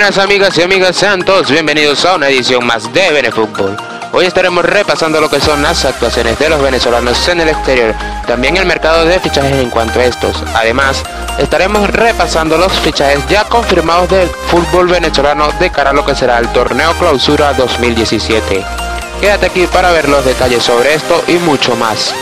Buenas amigas y amigas, sean todos bienvenidos a una edición más de Benefútbol. Hoy estaremos repasando lo que son las actuaciones de los venezolanos en el exterior, también el mercado de fichajes en cuanto a estos. Además, estaremos repasando los fichajes ya confirmados del fútbol venezolano de cara a lo que será el torneo Clausura 2017. Quédate aquí para ver los detalles sobre esto y mucho más.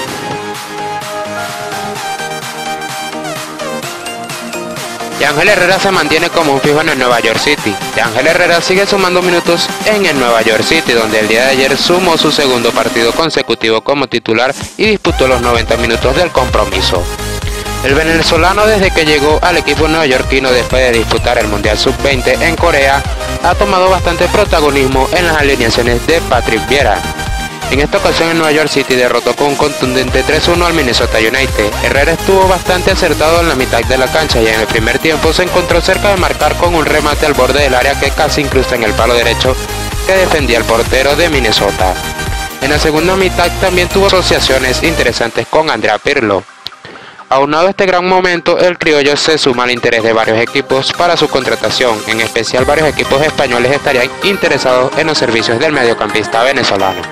Yangel Herrera se mantiene como un fijo en el Nueva York City. Yangel Herrera sigue sumando minutos en el Nueva York City, donde el día de ayer sumó su segundo partido consecutivo como titular y disputó los 90 minutos del compromiso. El venezolano, desde que llegó al equipo neoyorquino después de disputar el Mundial Sub-20 en Corea, ha tomado bastante protagonismo en las alineaciones de Patrick Vieira. En esta ocasión el New York City derrotó con un contundente 3-1 al Minnesota United. Herrera estuvo bastante acertado en la mitad de la cancha y en el primer tiempo se encontró cerca de marcar con un remate al borde del área que casi incrusta en el palo derecho que defendía el portero de Minnesota. En la segunda mitad también tuvo asociaciones interesantes con Andrea Pirlo. Aunado a este gran momento, el criollo se suma al interés de varios equipos para su contratación. En especial, varios equipos españoles estarían interesados en los servicios del mediocampista venezolano.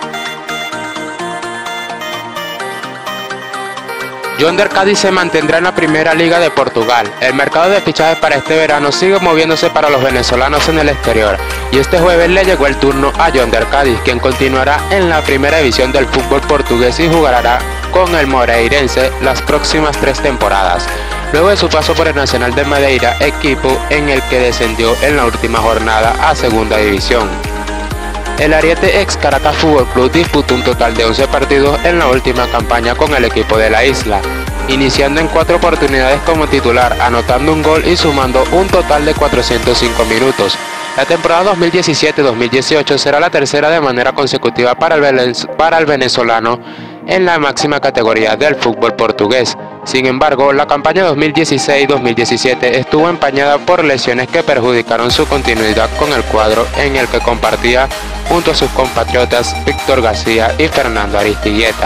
Yonder Cádiz se mantendrá en la Primera Liga de Portugal. El mercado de fichajes para este verano sigue moviéndose para los venezolanos en el exterior, y este jueves le llegó el turno a Yonder Cádiz, quien continuará en la primera división del fútbol portugués y jugará con el moreirense las próximas 3 temporadas, luego de su paso por el Nacional de Madeira, equipo en el que descendió en la última jornada a segunda división. El ariete ex Caracas Fútbol Club disputó un total de 11 partidos en la última campaña con el equipo de la isla, iniciando en 4 oportunidades como titular, anotando un gol y sumando un total de 405 minutos. La temporada 2017-2018 será la tercera de manera consecutiva para el venezolano en la máxima categoría del fútbol portugués. Sin embargo, la campaña 2016-2017 estuvo empañada por lesiones que perjudicaron su continuidad con el cuadro en el que compartía junto a sus compatriotas Víctor García y Fernando Aristigueta.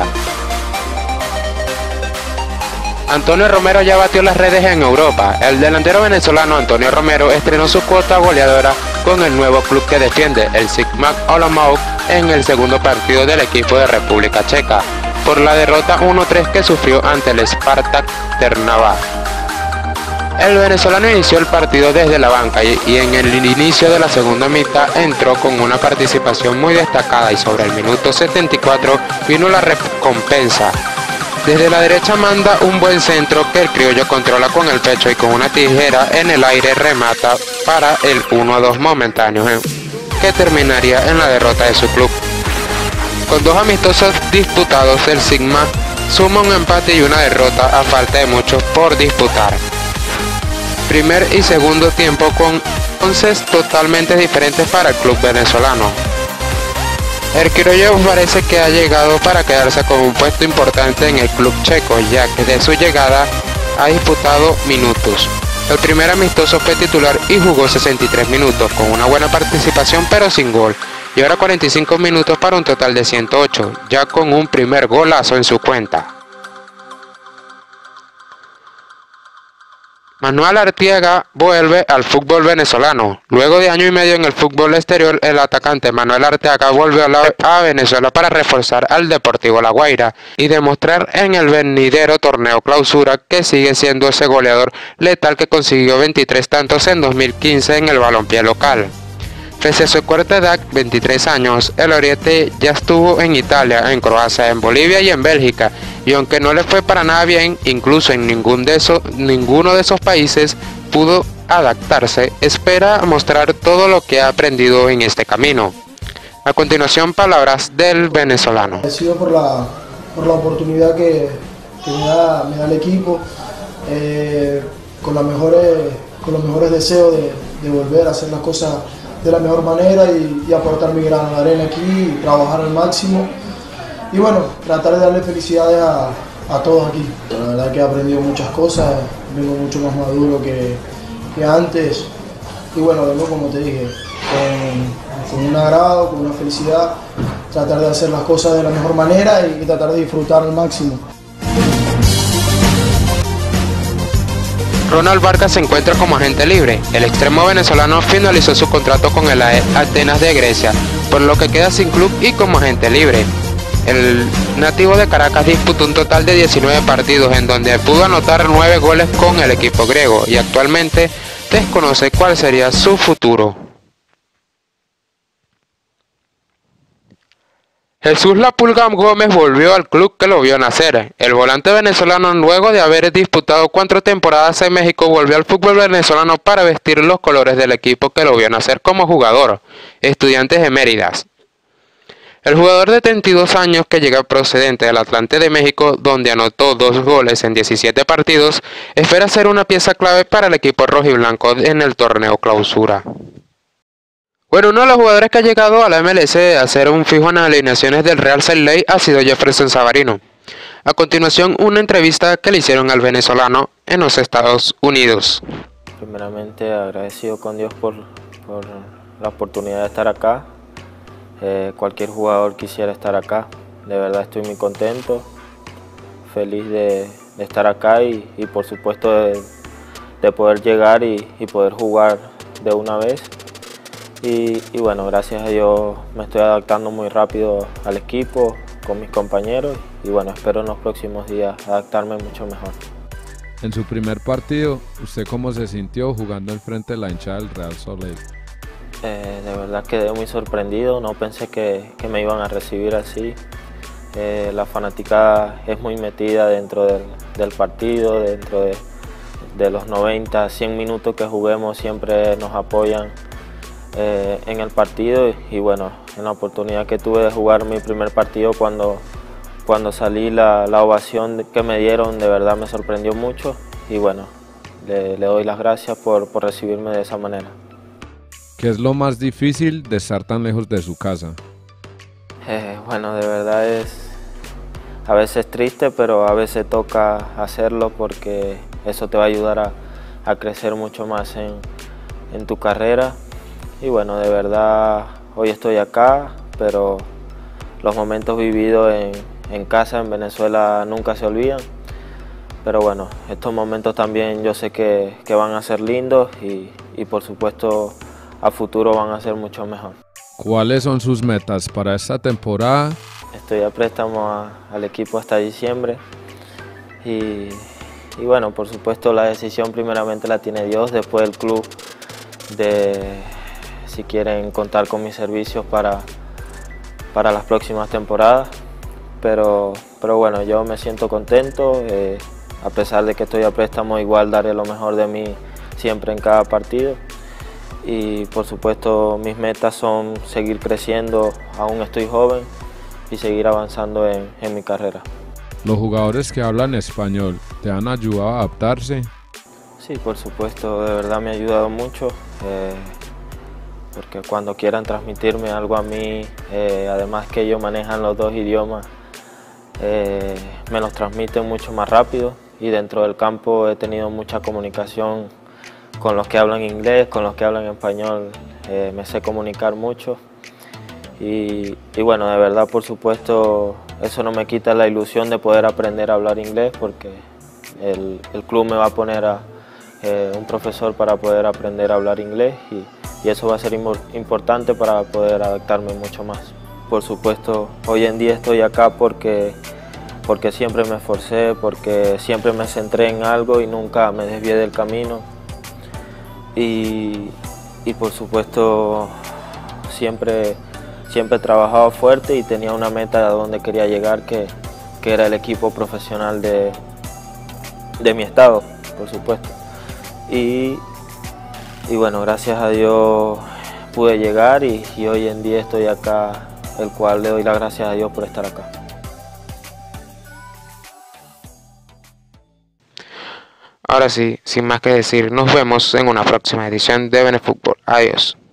Antonio Romero ya batió las redes en Europa. El delantero venezolano Antonio Romero estrenó su cuota goleadora con el nuevo club que defiende, el Sigma Olomouc, en el segundo partido del equipo de República Checa, por la derrota 1-3 que sufrió ante el Spartak Trnava. El venezolano inició el partido desde la banca y en el inicio de la segunda mitad entró con una participación muy destacada, y sobre el minuto 74 vino la recompensa. Desde la derecha manda un buen centro que el criollo controla con el pecho y con una tijera en el aire remata para el 1-2 momentáneo, que terminaría en la derrota de su club. Con 2 amistosos disputados, el Sigma suma un empate y una derrota a falta de mucho por disputar. Primer y segundo tiempo con 11 totalmente diferentes para el club venezolano. El criollo parece que ha llegado para quedarse con un puesto importante en el club checo, ya que de su llegada ha disputado minutos. El primer amistoso fue titular y jugó 63 minutos, con una buena participación pero sin gol, y ahora 45 minutos para un total de 108, ya con un primer golazo en su cuenta. Manuel Arteaga vuelve al fútbol venezolano. Luego de año y medio en el fútbol exterior, el atacante Manuel Arteaga volvió a Venezuela para reforzar al Deportivo La Guaira y demostrar en el venidero torneo Clausura que sigue siendo ese goleador letal que consiguió 23 tantos en 2015 en el balompié local. Pese a su corta edad, 23 años, el oriente ya estuvo en Italia, en Croacia, en Bolivia y en Bélgica, y aunque no le fue para nada bien, incluso en ninguno de esos países pudo adaptarse, espera mostrar todo lo que ha aprendido en este camino. A continuación, palabras del venezolano. Agradecido por la oportunidad que me da el equipo, con los mejores deseos de volver a hacer las cosas de la mejor manera y aportar mi grano de arena aquí y trabajar al máximo y bueno, tratar de darle felicidades a todos aquí. La verdad que he aprendido muchas cosas, vengo mucho más maduro que antes y bueno, vengo, como te dije, con un agrado, con una felicidad, tratar de hacer las cosas de la mejor manera y tratar de disfrutar al máximo. Ronald Vargas se encuentra como agente libre. El extremo venezolano finalizó su contrato con el AEK Atenas de Grecia, por lo que queda sin club y como agente libre. El nativo de Caracas disputó un total de 19 partidos en donde pudo anotar 9 goles con el equipo griego y actualmente desconoce cuál sería su futuro. Jesús La Pulga Gómez volvió al club que lo vio nacer. El volante venezolano, luego de haber disputado 4 temporadas en México, volvió al fútbol venezolano para vestir los colores del equipo que lo vio nacer como jugador, Estudiantes de Mérida. El jugador de 32 años, que llega procedente del Atlante de México, donde anotó 2 goles en 17 partidos, espera ser una pieza clave para el equipo rojiblanco en el torneo Clausura. Bueno, uno de los jugadores que ha llegado a la MLS a hacer un fijo en las alineaciones del Real Salt Lake ha sido Jefferson Savarino. A continuación, una entrevista que le hicieron al venezolano en los Estados Unidos. Primeramente, agradecido con Dios por la oportunidad de estar acá. Cualquier jugador quisiera estar acá. De verdad estoy muy contento, feliz de estar acá y por supuesto de poder llegar y poder jugar de una vez. Y bueno, gracias a Dios me estoy adaptando muy rápido al equipo, con mis compañeros y bueno, espero en los próximos días adaptarme mucho mejor. En su primer partido, ¿usted cómo se sintió jugando al frente de la hinchada del Real Salt Lake? De verdad quedé muy sorprendido, no pensé que me iban a recibir así. La fanaticada es muy metida dentro del partido, dentro de los 90, 100 minutos que juguemos siempre nos apoyan en el partido y bueno, en la oportunidad que tuve de jugar mi primer partido cuando salí la ovación que me dieron de verdad me sorprendió mucho y bueno, le doy las gracias por recibirme de esa manera. ¿Qué es lo más difícil de estar tan lejos de su casa? Bueno, de verdad es a veces triste, pero a veces toca hacerlo porque eso te va a ayudar a crecer mucho más en tu carrera. Y bueno, de verdad hoy estoy acá, pero los momentos vividos en casa, en Venezuela, nunca se olvidan. Pero bueno, estos momentos también yo sé que van a ser lindos y por supuesto a futuro van a ser mucho mejor. ¿Cuáles son sus metas para esta temporada? Estoy a préstamo al equipo hasta diciembre y bueno, por supuesto la decisión primeramente la tiene Dios, después el club de si quieren contar con mis servicios para las próximas temporadas. Pero bueno, yo me siento contento, a pesar de que estoy a préstamo, igual daré lo mejor de mí siempre en cada partido. Y por supuesto mis metas son seguir creciendo, aún estoy joven, y seguir avanzando en mi carrera. ¿Los jugadores que hablan español te han ayudado a adaptarse? Sí, por supuesto, de verdad me ha ayudado mucho, porque cuando quieran transmitirme algo a mí, además que ellos manejan los 2 idiomas, me los transmiten mucho más rápido y dentro del campo he tenido mucha comunicación con los que hablan inglés, con los que hablan español, me sé comunicar mucho y bueno, de verdad por supuesto eso no me quita la ilusión de poder aprender a hablar inglés porque el club me va a poner un profesor para poder aprender a hablar inglés y eso va a ser importante para poder adaptarme mucho más. Por supuesto, hoy en día estoy acá porque siempre me esforcé, porque siempre me centré en algo y nunca me desvié del camino. Y por supuesto, siempre he trabajado fuerte y tenía una meta a donde quería llegar, que era el equipo profesional de mi estado, por supuesto. Y bueno, gracias a Dios pude llegar y hoy en día estoy acá, el cual le doy las gracias a Dios por estar acá. Ahora sí, sin más que decir, nos vemos en una próxima edición de Benefútbol. Adiós.